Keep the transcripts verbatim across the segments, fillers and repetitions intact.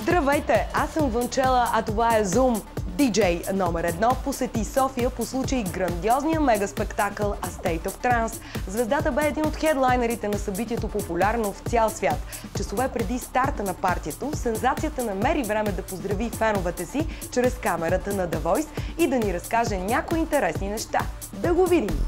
Здравейте, аз съм Ванчела, а това е Zoom. диджей номер едно посети София по случай грандиозния мегаспектакъл A State of Trance. Звездата бе един от хедлайнерите на събитието, популярно в цял свят. Часове преди старта на партието, сензацията намери време да поздрави феновете си чрез камерата на The Voice и да ни разкаже някои интересни неща. Да го видим!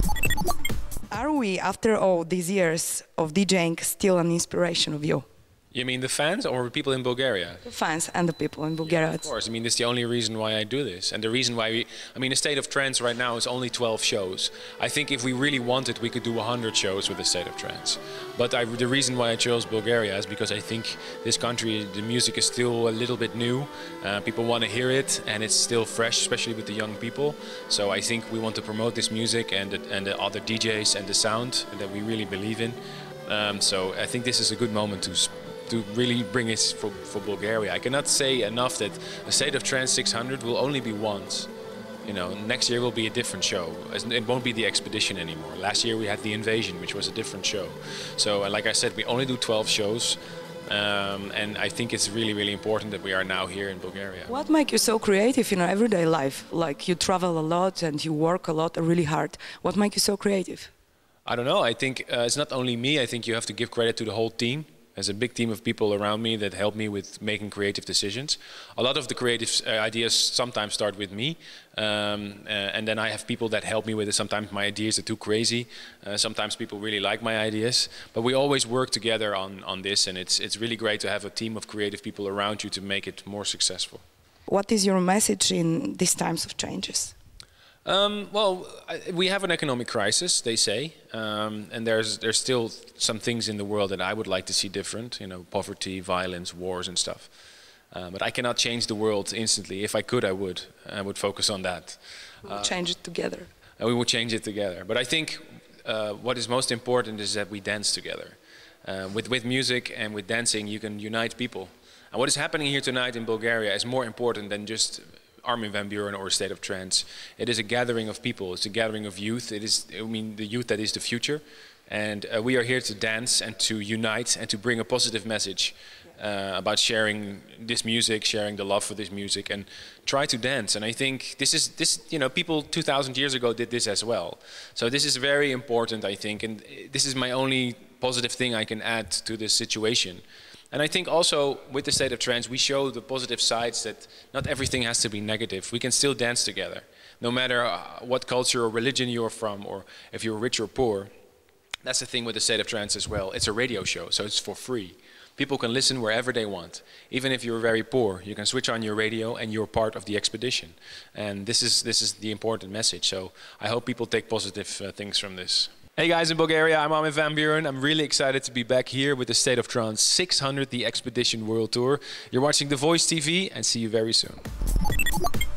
Are we, after all these years of DJing, still an inspiration of you? You mean the fans or the people in Bulgaria? The fans and the people in Bulgaria. Yeah, of course. I mean, it's the only reason why I do this. And the reason why we... I mean, the State of Trance right now is only twelve shows. I think if we really wanted, we could do one hundred shows with the State of Trance. But I, the reason why I chose Bulgaria is because I think this country, the music is still a little bit new. Uh, people want to hear it, and it's still fresh, especially with the young people. So I think we want to promote this music and the, and the other D Js and the sound that we really believe in. Um, so I think this is a good moment to... to really bring it for, for Bulgaria. I cannot say enough that the State of Trance six hundred will only be once. You know, next year will be a different show. It won't be the Expedition anymore. Last year we had the Invasion, which was a different show. So, like I said, we only do twelve shows. Um, and I think it's really, really important that we are now here in Bulgaria. What makes you so creative in your everyday life? Like, you travel a lot and you work a lot, really hard. What makes you so creative? I don't know. I think uh, it's not only me. I think you have to give credit to the whole team. There's a big team of people around me that help me with making creative decisions. A lot of the creative uh, ideas sometimes start with me, um, uh, and then I have people that help me with it. Sometimes my ideas are too crazy. Uh, sometimes people really like my ideas. But we always work together on, on this, and it's, it's really great to have a team of creative people around you to make it more successful. What is your message in these times of changes? Um, well, I, we have an economic crisis, they say, um, and there's there's still some things in the world that I would like to see different. You know, poverty, violence, wars, and stuff. Uh, but I cannot change the world instantly. If I could, I would. I would focus on that. We will uh, change it together. And we will change it together. But I think uh, what is most important is that we dance together. Uh, with with music and with dancing, you can unite people. And what is happening here tonight in Bulgaria is more important than just Armin van Buuren or a State of Trance. It is a gathering of people. It's a gathering of youth. It is, I mean, the youth that is the future. And uh, we are here to dance and to unite and to bring a positive message uh, about sharing this music, sharing the love for this music, and try to dance. And I think this is, this, you know, people two thousand years ago did this as well. So this is very important, I think. And this is my only positive thing I can add to this situation. And I think also with the State of Trance, we show the positive sides that not everything has to be negative. We can still dance together, no matter what culture or religion you're from, or if you're rich or poor. That's the thing with the State of Trance as well. It's a radio show, so it's for free. People can listen wherever they want. Even if you're very poor, you can switch on your radio and you're part of the expedition. And this is, this is the important message. So I hope people take positive uh, things from this. Hey guys in Bulgaria, I'm Armin van Buuren. I'm really excited to be back here with the State of Trance six hundred, the Expedition World Tour. You're watching The Voice T V, and see you very soon.